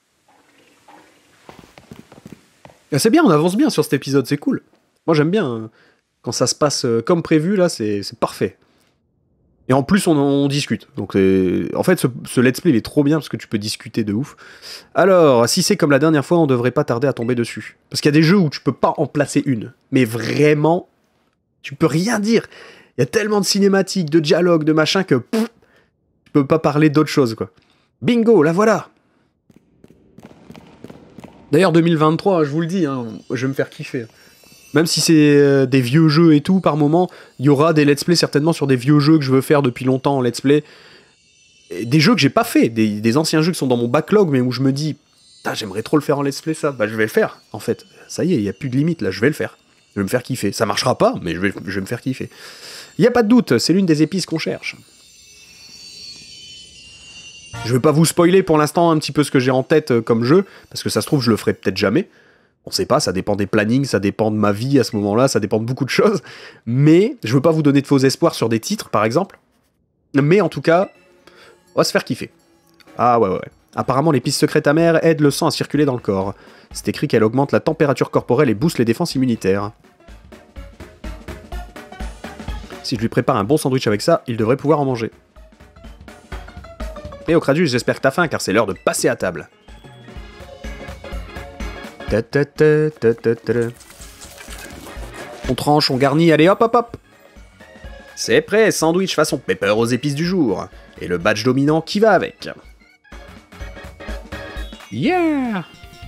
C'est bien, on avance bien sur cet épisode, c'est cool. Moi j'aime bien, hein. Quand ça se passe comme prévu, là, c'est parfait. Et en plus, on discute. Donc, en fait, ce let's play, il est trop bien parce que tu peux discuter de ouf. Alors, si c'est comme la dernière fois, on devrait pas tarder à tomber dessus. Parce qu'il y a des jeux où tu peux pas en placer une. Mais vraiment, tu peux rien dire. Il y a tellement de cinématiques, de dialogues, de machin que tu peux pas parler d'autre chose, quoi. Bingo, la voilà. D'ailleurs, 2023, je vous le dis, hein, je vais me faire kiffer. Même si c'est des vieux jeux et tout, par moment, il y aura des let's play certainement sur des vieux jeux que je veux faire depuis longtemps en let's play. Et des jeux que j'ai pas fait, des anciens jeux qui sont dans mon backlog, mais où je me dis, j'aimerais trop le faire en let's play, ça. Bah, je vais le faire, en fait. Ça y est, il n'y a plus de limite, là, je vais le faire. Je vais me faire kiffer. Ça marchera pas, mais je vais me faire kiffer. Il n'y a pas de doute, c'est l'une des épices qu'on cherche. Je vais pas vous spoiler pour l'instant un petit peu ce que j'ai en tête comme jeu, parce que ça se trouve, je le ferai peut-être jamais. On sait pas, ça dépend des plannings, ça dépend de ma vie à ce moment-là, ça dépend de beaucoup de choses. Mais je veux pas vous donner de faux espoirs sur des titres, par exemple. Mais en tout cas, on va se faire kiffer. Ah ouais. Apparemment, l'épice secrète amère aide le sang à circuler dans le corps. C'est écrit qu'elle augmente la température corporelle et booste les défenses immunitaires. Si je lui prépare un bon sandwich avec ça, il devrait pouvoir en manger. Et Ocradus, j'espère que t'as faim, car c'est l'heure de passer à table. On tranche, on garnit, allez hop hop hop. C'est prêt, sandwich façon pepper aux épices du jour. Et le badge dominant qui va avec. Yeah.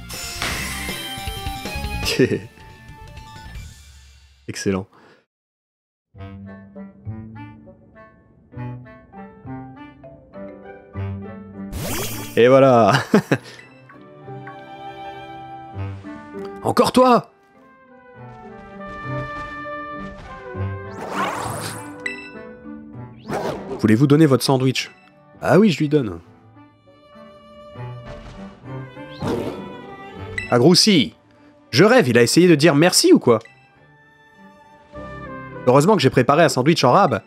Excellent. Et voilà. Encore toi. Voulez-vous donner votre sandwich? Ah oui, je lui donne. Agroussi. Je rêve, il a essayé de dire merci ou quoi? Heureusement que j'ai préparé un sandwich en rab.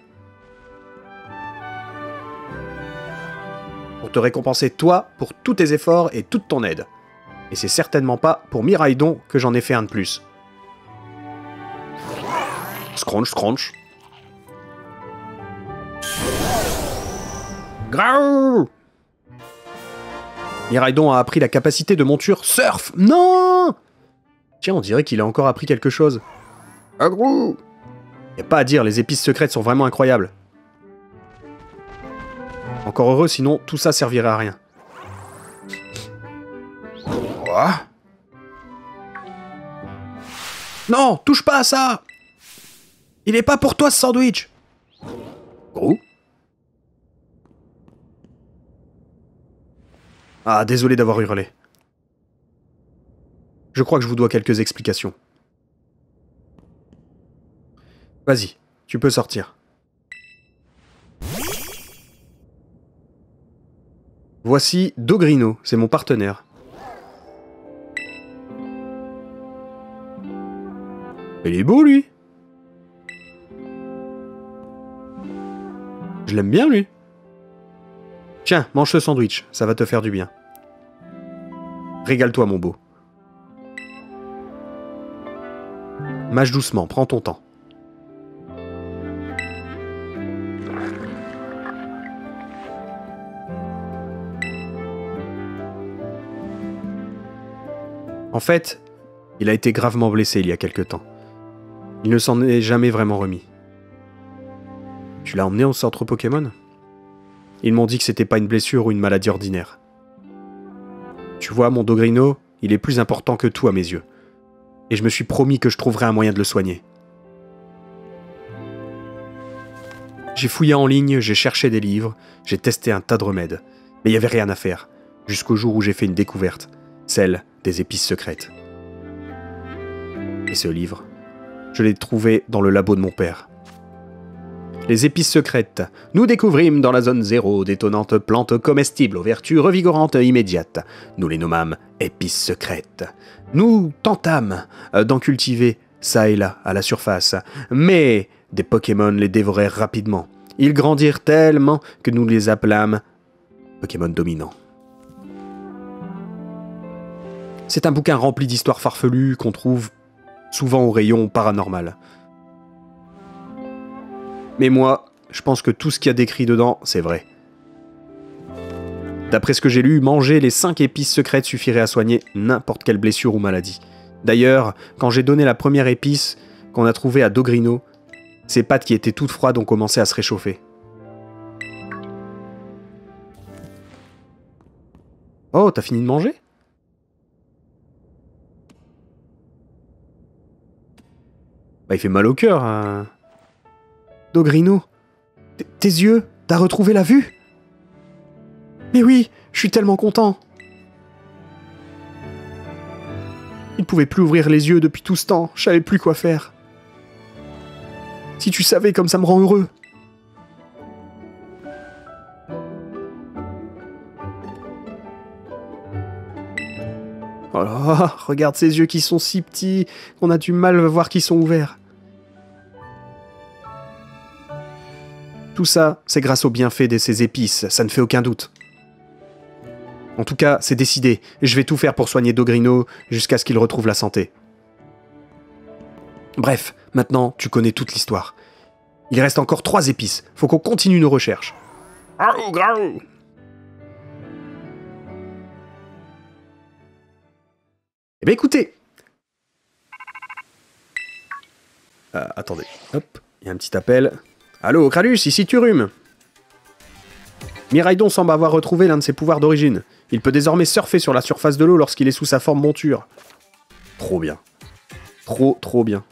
Pour te récompenser toi pour tous tes efforts et toute ton aide. Et c'est certainement pas pour Miraidon que j'en ai fait un de plus. Scrunch, scrunch. Graou! Miraidon a appris la capacité de monture Surf. Non! Tiens, on dirait qu'il a encore appris quelque chose. Agrou! Y'a pas à dire, les épices secrètes sont vraiment incroyables. Encore heureux, sinon tout ça servirait à rien. Quoi? Non, touche pas à ça! Il est pas pour toi ce sandwich! Gros? Ah, désolé d'avoir hurlé. Je crois que je vous dois quelques explications. Vas-y, tu peux sortir. Voici Dogrino, c'est mon partenaire. Il est beau, lui. Je l'aime bien, lui. Tiens, mange ce sandwich, ça va te faire du bien. Régale-toi, mon beau. Mâche doucement, prends ton temps. En fait, il a été gravement blessé il y a quelque temps. Il ne s'en est jamais vraiment remis. Tu l'as emmené au centre Pokémon ? Ils m'ont dit que c'était pas une blessure ou une maladie ordinaire. Tu vois, mon Dogrino, il est plus important que tout à mes yeux. Et je me suis promis que je trouverais un moyen de le soigner. J'ai fouillé en ligne, j'ai cherché des livres, j'ai testé un tas de remèdes. Mais il n'y avait rien à faire, jusqu'au jour où j'ai fait une découverte, celle des épices secrètes. Et ce livre, je l'ai trouvé dans le labo de mon père. Les épices secrètes. Nous découvrîmes dans la zone 0 d'étonnantes plantes comestibles aux vertus revigorantes immédiates. Nous les nommâmes épices secrètes. Nous tentâmes d'en cultiver ça et là à la surface, mais des Pokémon les dévorèrent rapidement. Ils grandirent tellement que nous les appelâmes Pokémon dominants. C'est un bouquin rempli d'histoires farfelues qu'on trouve souvent au rayon paranormal. Mais moi, je pense que tout ce qu'il y a décrit dedans, c'est vrai. D'après ce que j'ai lu, manger les 5 épices secrètes suffirait à soigner n'importe quelle blessure ou maladie. D'ailleurs, quand j'ai donné la première épice qu'on a trouvée à Dogrino, ses pattes qui étaient toutes froides ont commencé à se réchauffer. Oh, t'as fini de manger ? Bah, il fait mal au cœur, hein. Dogrino, tes yeux, t'as retrouvé la vue ? Mais oui, je suis tellement content. Il ne pouvait plus ouvrir les yeux depuis tout ce temps, je savais plus quoi faire. Si tu savais comme ça me rend heureux. Oh là, regarde ces yeux qui sont si petits qu'on a du mal à voir qu'ils sont ouverts. Tout ça, c'est grâce au bienfait de ces épices, ça ne fait aucun doute. En tout cas, c'est décidé, je vais tout faire pour soigner Dogrino jusqu'à ce qu'il retrouve la santé. Bref, maintenant, tu connais toute l'histoire. Il reste encore 3 épices, faut qu'on continue nos recherches. Eh bien écoutez. Attendez, hop, il y a un petit appel. Allô, Kralus, ici Turum. Miraidon semble avoir retrouvé l'un de ses pouvoirs d'origine. Il peut désormais surfer sur la surface de l'eau lorsqu'il est sous sa forme monture. Trop bien. Trop bien.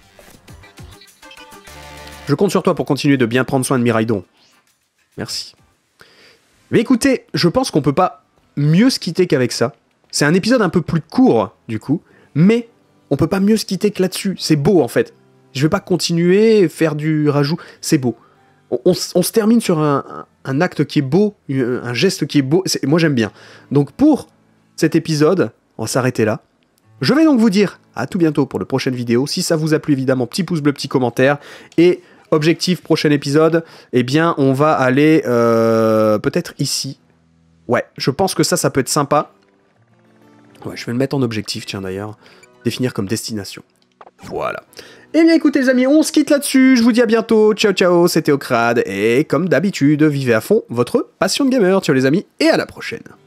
Je compte sur toi pour continuer de bien prendre soin de Miraidon. Merci. Mais écoutez, je pense qu'on peut pas mieux se quitter qu'avec ça. C'est un épisode un peu plus court, du coup, mais on peut pas mieux se quitter que là-dessus. C'est beau, en fait. Je vais pas continuer, faire du rajout. C'est beau. On se termine sur un acte qui est beau, un geste qui est beau. Moi, j'aime bien. Donc, pour cet épisode, on va s'arrêter là. Je vais donc vous dire à tout bientôt pour la prochaine vidéo. Si ça vous a plu, évidemment, petit pouce bleu, petit commentaire. Et objectif, prochain épisode, eh bien, on va aller peut-être ici. Ouais, je pense que ça peut être sympa. Ouais, je vais le mettre en objectif, tiens, d'ailleurs. Définir comme destination. Voilà. Eh bien écoutez les amis, on se quitte là-dessus, je vous dis à bientôt, ciao ciao, c'était Okrad, et comme d'habitude, vivez à fond votre passion de gamer, ciao les amis, et à la prochaine.